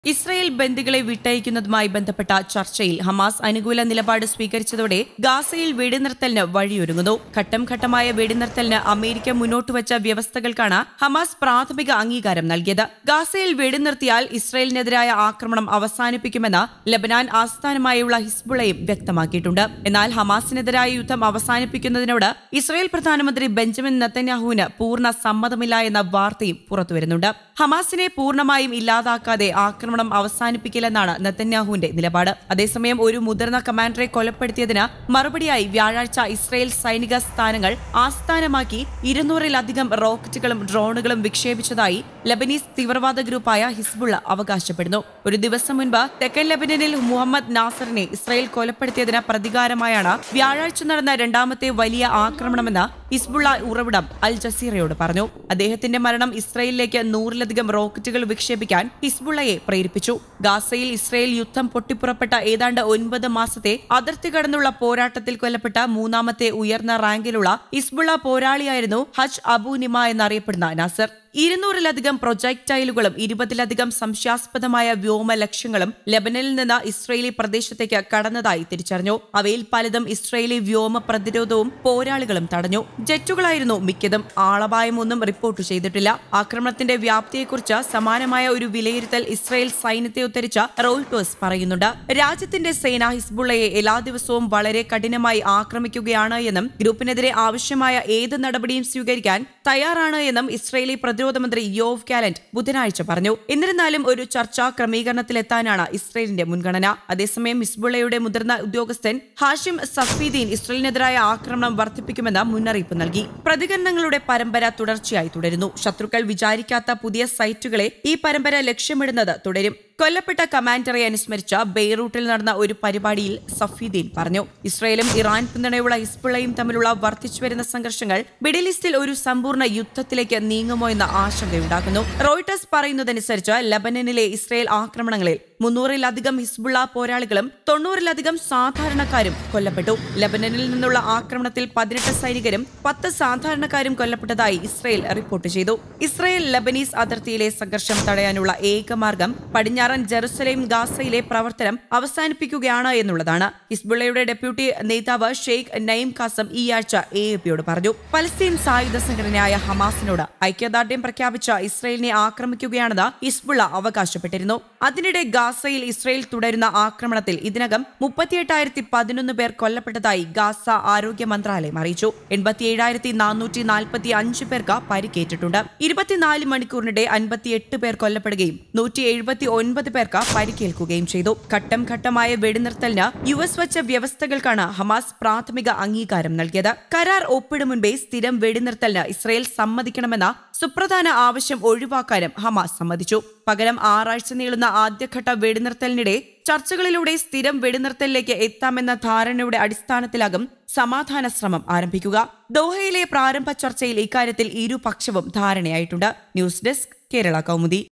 Israel ബന്ദികളെ വിട്ടയക്കുന്നതുമായി ബന്ധപ്പെട്ട ചർച്ചയിൽ ഹമാസ് അനുകൂല നിലപാട് സ്വീകരിച്ചതോടെ ഗാസയിൽ വെടിനിർത്തലിന് വഴിയൊരുങ്ങുന്നു. ഘട്ടം ഘട്ടമായ വെടിനിർത്തലിന് അമേരിക്ക മുന്നോട്ടുവച്ച വ്യവസ്ഥകൾക്കാണ് ഹമാസ് പ്രാഥമിക അംഗീകാരം നൽകിയത്. ഗാസയിൽ വെടിനിർത്തിയാൽ ഇസ്രായേലിനെതിരായ ആക്രമണം അവസാനിപ്പിക്കുമെന്ന് ലബനാൻ ആസ്ഥാനമായുള്ള ഹിസ്ബുള്ളയും വ്യക്തമാക്കിയിട്ടുണ്ട്. എന്നാൽ ഹമാസിനെതിരായ യുദ്ധം അവസാനിപ്പിക്കുന്നതിനോട് ഇസ്രായേൽ പ്രധാനമന്ത്രി ബെഞ്ചമിൻ നെതന്യാഹുവിന് പൂർണ്ണ സമ്മതമില്ല എന്ന വാർത്തയും പുറത്തുവരുന്നുണ്ട്. ഹമാസിനെ പൂർണ്ണമായും ഇല്ലാതാക്കാതെ ആക്രമണം അവസാനിപ്പിക്കില്ലെന്നാണ് നെതന്യാഹുവിന്റെ നിലപാട്. അതേസമയം ഒരു മുതിർന്ന കമാൻഡറെ കൊലപ്പെടുത്തിയതിന് മറുപടിയായി വ്യാഴാഴ്ച ഇസ്രായേൽ സൈനിക സ്ഥാനങ്ങൾ ആസ്ഥാനമാക്കി 200-ലധികം റോക്കറ്റുകളും ഡ്രോണുകളും വിക്ഷേപിച്ചതായി ലബനീസ് തീവ്രവാദ ഗ്രൂപ്പായ ഹിസ്ബുള്ള അവകാശപ്പെടുന്നു. ഒരു ദിവസം മുൻപ് തെക്കൻ ലബനനിൽ മുഹമ്മദ് നാസറിനെ ഇസ്രായേൽ കൊലപ്പെടുത്തിയതിന് പ്രതികാരമായാണ് വ്യാഴാഴ്ച നടന്ന രണ്ടാമത്തെ വലിയ ആക്രമണമെന്ന് ഹിസ്ബുള്ള ഉറവിടം അൽ ജസീറയോട് പറഞ്ഞു. അദ്ദേഹത്തിന്റെ മരണം ഇസ്രായേലിലേക്ക് 100-ലധികം റോക്കറ്റുകൾ വിക്ഷേപിക്കാൻ ഹിസ്ബുള്ളയെ പ്രേരിപ്പിച്ചു. ഗാസയിൽ ഇസ്രായേൽ യുദ്ധം പൊട്ടിപ്പുറപ്പെട്ട ഏതാണ്ട് 9 മാസത്തെ അതിർത്തി കടന്നുള്ള പോരാട്ടത്തിൽ കൊല്ലപ്പെട്ട മൂന്നാമത്തെ ഉയർന്ന റാങ്കിലുള്ള ഹിസ്ബുള്ള പോരാളിയായിരുന്നു ഹജ് അബു നിമ എന്നറിയപ്പെടുന്ന നാസർ. 200-ലധികം പ്രൊജക്ടൈലുകളും 20-ലധികം സംശയാസ്പദമായ വ്യോമ ലക്ഷ്യങ്ങളും ലബനനിൽ നിന്ന് ഇസ്രായേലി പ്രദേശത്തേക്ക് കടന്നതായി തിരിച്ചറിഞ്ഞു. അവയിൽ പലതും ഇസ്രായേലി വ്യോമ പ്രതിരോധവും പോരാളികളും തടഞ്ഞു. ജെറ്റുകളായിരുന്നു മിക്കതും. ആളപായമൊന്നും റിപ്പോർട്ട് ചെയ്തിട്ടില്ല. ആക്രമണത്തിന്റെ വ്യാപ്തിയെക്കുറിച്ച് സമാനമായ ഒരു വിലയിരുത്തൽ ഇസ്രായേൽ സൈന്യത്തെ ഉദ്ധരിച്ച റോയിട്ടേഴ്സ് പറയുന്നുണ്ട്. രാജ്യത്തിന്റെ സേന ഹിസ്ബുള്ളയെ എല്ലാ ദിവസവും വളരെ കഠിനമായി ആക്രമിക്കുകയാണ് എന്നും ഗ്രൂപ്പിനെതിരെ ആവശ്യമായ ഏത് നടപടിയും സ്വീകരിക്കാൻ തയ്യാറാണ് എന്നും ഇസ്രായേലി പ്രതിരോധ മന്ത്രി യോവ് ഗാലന്റ് ബുധനാഴ്ച പറഞ്ഞു. എന്നിരുന്നാലും ഒരു ചർച്ചാ ക്രമീകരണത്തിലെത്താനാണ് ഇസ്രായേലിന്റെ മുൻഗണന. അതേസമയം ഹിസ്ബുള്ളയുടെ മുതിർന്ന ഉദ്യോഗസ്ഥൻ ഹാഷിം സഫീദീൻ ഇസ്രായേലിനെതിരായ ആക്രമണം വർദ്ധിപ്പിക്കുമെന്ന് മുന്നറിയിപ്പ് നൽകി. പ്രതികരണങ്ങളുടെ പരമ്പര തുടർച്ചയായി തുടരുന്നു. ശത്രുക്കൾ വിചാരിക്കാത്ത പുതിയ സൈറ്റുകളെ ഈ പരമ്പര ലക്ഷ്യമിടുന്നത് തുടരും. കൊല്ലപ്പെട്ട കമാൻഡറെ അനുസ്മരിച്ച ബെയ്റൂട്ടിൽ നടന്ന ഒരു പരിപാടിയിൽ സഫീദീൻ പറഞ്ഞു. ഇസ്രായേലും ഇറാൻ പിന്തുണയുള്ള ഹിസ്ബുള്ളയും തമ്മിലുള്ള വർദ്ധിച്ചുവരുന്ന സംഘർഷങ്ങൾ മിഡിൽ ഈസ്റ്റിൽ ഒരു സമ്പൂർണ്ണ യുദ്ധത്തിലേക്ക് നീങ്ങുമോ എന്ന ആശങ്കയുണ്ടാക്കുന്നു. റോയിട്ടേഴ്സ് പറയുന്നതനുസരിച്ച് ലബനനിലെ ഇസ്രായേൽ ആക്രമണങ്ങളിൽ 300-ലധികം ഹിസ്ബുള്ള പോരാളികളും 90-ലധികം സാധാരണക്കാരും കൊല്ലപ്പെട്ടു. ലബനനിൽ നിന്നുള്ള ആക്രമണത്തിൽ 18 സൈനികരും 10 സാധാരണക്കാരും കൊല്ലപ്പെട്ടതായി ഇസ്രായേൽ റിപ്പോർട്ട് ചെയ്തു. ഇസ്രായേൽ ലബനീസ് അതിർത്തിയിലെ സംഘർഷം തടയാനുള്ള ഏക മാർഗം പടിഞ്ഞാറൻ ജെറുസലേം ഗാസയിലെ പ്രവർത്തനം അവസാനിപ്പിക്കുകയാണ് എന്നുള്ളതാണ്. ഹിസ്ബുള്ളയുടെ ഡെപ്യൂട്ടി നേതാവ് ഷെയ്ഖ് നയിം ഖാസം ഈ ആഴ്ച AAPയോട് പറഞ്ഞു. പലസ്തീൻ സായുധ സംഘടനയായ ഹമാസിനോട് ഐക്യദാർഢ്യം പ്രഖ്യാപിച്ച ഇസ്രായേലിനെ ആക്രമിക്കുകയാണെന്ന് ഹിസ്ബുള്ള അവകാശപ്പെട്ടിരുന്നു. അതിനിടെ ഗാസയിൽ ഇസ്രായേൽ തുടരുന്ന ആക്രമണത്തിൽ ഇതിനകം 38,011 പേർ കൊല്ലപ്പെട്ടതായി ഗാസ ആരോഗ്യ മന്ത്രാലയം അറിയിച്ചു. 87,445 പേർക്ക് പരിക്കേറ്റിട്ടുണ്ട്. 24 മണിക്കൂറിനിടെ 58 പേർ കൊല്ലപ്പെടുകയും 179 പേർക്ക് പരിക്കേൽക്കുകയും ചെയ്തു. ഘട്ടം ഘട്ടമായ വെടിനിർത്തലിന് US വച്ച വ്യവസ്ഥകൾക്കാണ് ഹമാസ് പ്രാഥമിക അംഗീകാരം നൽകിയത്. കരാർ ഒപ്പിടും മുൻപേ സ്ഥിരം വെടിനിർത്തലിന് ഇസ്രായേൽ സമ്മതിക്കണമെന്ന സുപ്രധാന ആവശ്യം ഒഴിവാക്കാനും ഹമാസ് സമ്മതിച്ചു. പകരം 6 ആഴ്ച നീളുന്ന ആദ്യഘട്ട വെടിനിർത്തലിനിടെ ചർച്ചകളിലൂടെ സ്ഥിരം വെടിനിർത്തലിലേക്ക് എത്താമെന്ന ധാരണയുടെ അടിസ്ഥാനത്തിലാകും സമാധാന ശ്രമം ആരംഭിക്കുക. ദോഹയിലെ പ്രാരംഭ ചർച്ചയിൽ ഇക്കാര്യത്തിൽ ഇരുപക്ഷവും ധാരണയായിട്ടുണ്ട്. News desk Kerala Kaumudi.